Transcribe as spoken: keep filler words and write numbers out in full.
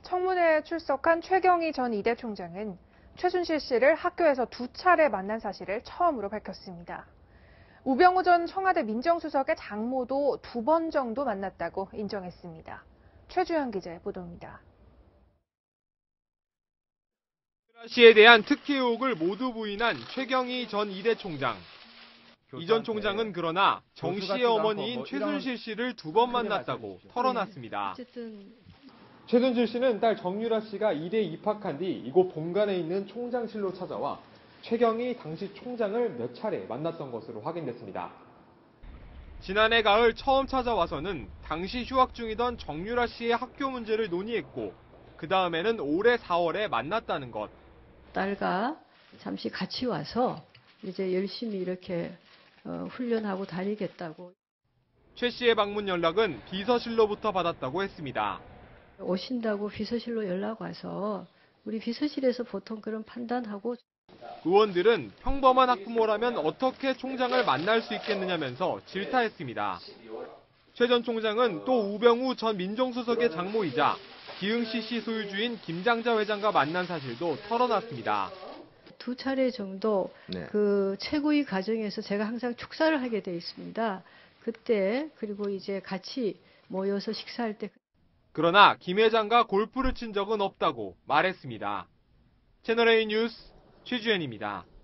청문회에 출석한 최경희 전 이 대 총장은 최순실 씨를 학교에서 두 차례 만난 사실을 처음으로 밝혔습니다. 우병우 전 청와대 민정수석의 장모도 두 번 정도 만났다고 인정했습니다. 최주현 기자의 보도입니다. 씨에 대한 특혜 의혹을 모두 부인한 최경희 전 이 대 총장. 이 전 총장은 그러나 정 씨의 어머니인 최순실 씨를 두 번 만났다고 털어놨습니다. 최순실 씨는 딸 정유라 씨가 이대에 입학한 뒤 이곳 본관에 있는 총장실로 찾아와 최경희 당시 총장을 몇 차례 만났던 것으로 확인됐습니다. 지난해 가을 처음 찾아와서는 당시 휴학 중이던 정유라 씨의 학교 문제를 논의했고 그 다음에는 올해 사월에 만났다는 것. 딸과 잠시 같이 와서 이제 열심히 이렇게 어, 훈련하고 다니겠다고. 최 씨의 방문 연락은 비서실로부터 받았다고 했습니다. 오신다고 비서실로 연락 와서 우리 비서실에서 보통 그런 판단하고. 의원들은 평범한 학부모라면 어떻게 총장을 만날 수 있겠느냐면서 질타했습니다. 최 전 총장은 또 우병우 전 민정수석의 장모이자 기흥 씨씨 소유주인 김장자 회장과 만난 사실도 털어놨습니다. 두 차례 정도 네. 그 최고위 과정에서 제가 항상 축사를 하게 돼 있습니다. 그때 그리고 이제 같이 모여서 식사할 때. 그러나 김 회장과 골프를 친 적은 없다고 말했습니다. 채널A 뉴스 최주현입니다.